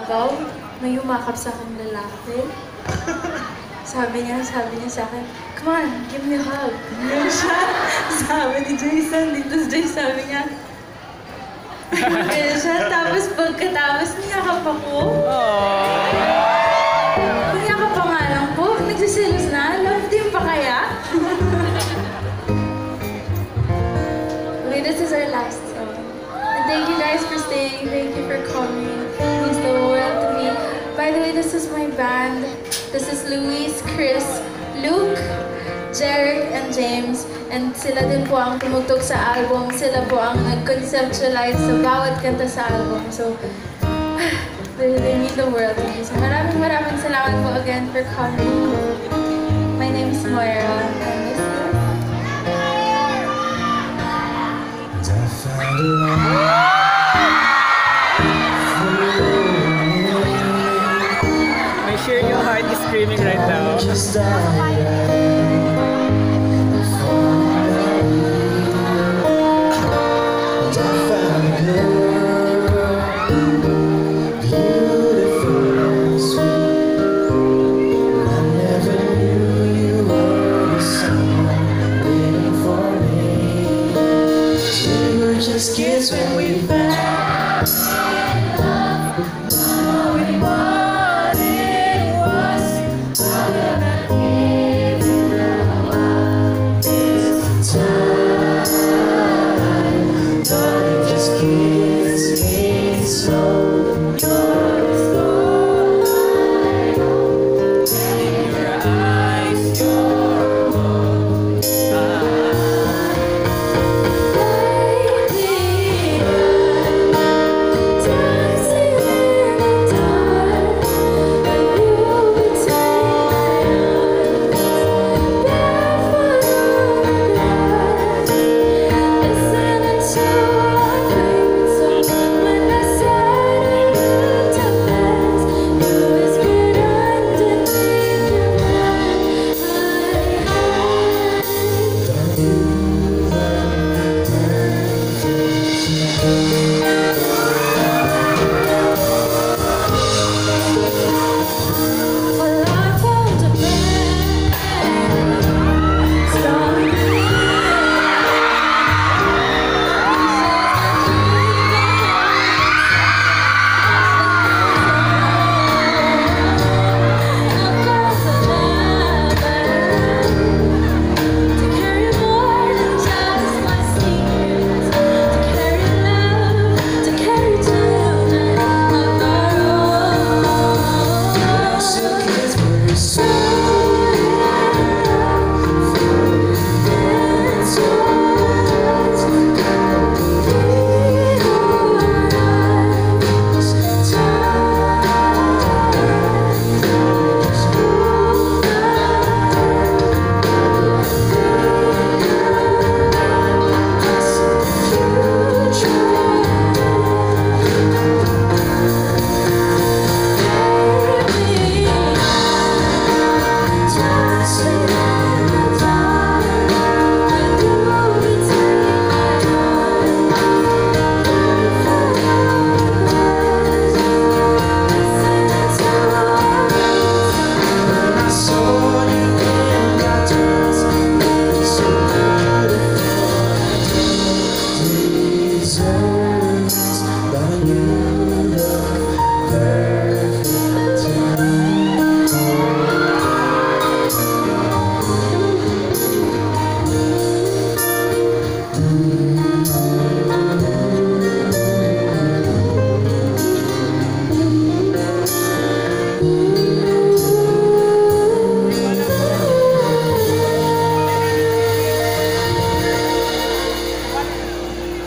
Davao, may yumakap sa akin lalaki. Sabi niya sa akin, "Come on, give me a hug." Ganyan siya. Sabi ni Jason dito, sabi niya, ganyan siya. Tapos pagkatapos, niyakap ako. Niyakap pa nga lang po. Nagsiselos na. Love team pa kaya? Okay, this is our last song. And thank you guys for staying. Thank you for coming. It means the world to me. By the way, this is my band. This is Luis, Chris, Luke, Jeric, and James. And sila din po ang tumugtog sa album. Sila po ang nag-conceptualize sa bawat kanta sa album. So, they mean the world to me. So maraming salamat po again for coming. My name is Moira. I miss you. My sure your heart is screaming right now.